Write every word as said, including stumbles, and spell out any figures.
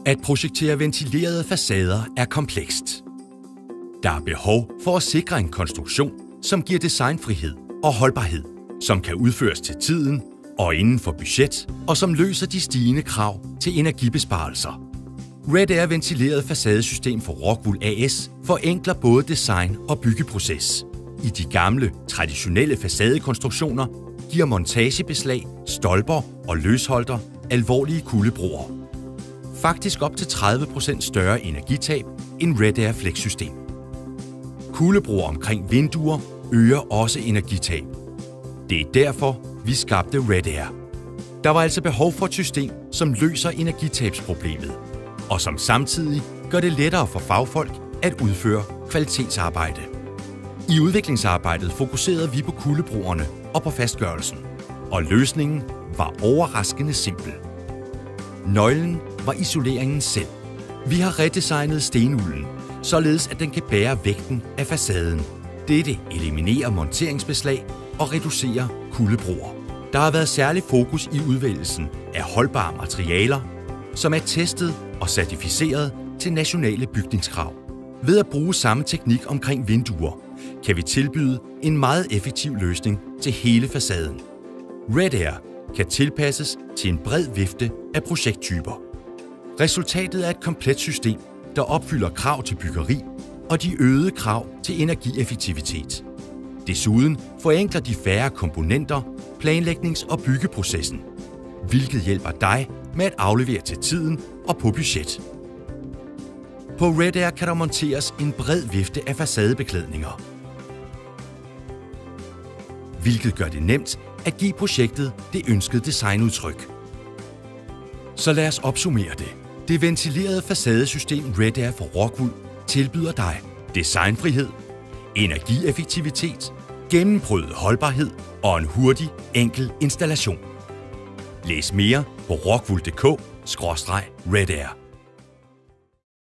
At projektere ventilerede facader er komplekst. Der er behov for at sikre en konstruktion, som giver designfrihed og holdbarhed, som kan udføres til tiden og inden for budget, og som løser de stigende krav til energibesparelser. Red Air ventileret facadesystem for Rockwool A S forenkler både design og byggeproces. I de gamle, traditionelle facadekonstruktioner giver montagebeslag, stolper og løsholder alvorlige kuldebroer. Faktisk op til tredive procent større energitab end Red Air Flex-system. Kuldebroer omkring vinduer øger også energitab. Det er derfor, vi skabte Red Air. Der var altså behov for et system, som løser energitabsproblemet, og som samtidig gør det lettere for fagfolk at udføre kvalitetsarbejde. I udviklingsarbejdet fokuserede vi på kuldebroerne og på fastgørelsen, og løsningen var overraskende simpel. Nøglen var isoleringen selv. Vi har redesignet stenulden, således at den kan bære vægten af facaden. Dette eliminerer monteringsbeslag og reducerer kuldebroer. Der har været særlig fokus i udvælgelsen af holdbare materialer, som er testet og certificeret til nationale bygningskrav. Ved at bruge samme teknik omkring vinduer, kan vi tilbyde en meget effektiv løsning til hele facaden. Red Air kan tilpasses til en bred vifte af projekttyper. Resultatet er et komplet system, der opfylder krav til byggeri og de øgede krav til energieffektivitet. Desuden forenkler de færre komponenter planlægnings- og byggeprocessen, hvilket hjælper dig med at aflevere til tiden og på budget. På Red Air kan der monteres en bred vifte af facadebeklædninger, hvilket gør det nemt at give projektet det ønskede designudtryk. Så lad os opsummere det. Det ventilerede facadesystem Red Air for Rockwool tilbyder dig designfrihed, energieffektivitet, gennemprøvet holdbarhed og en hurtig, enkel installation. Læs mere på rockwool punktum d k skråstreg red air.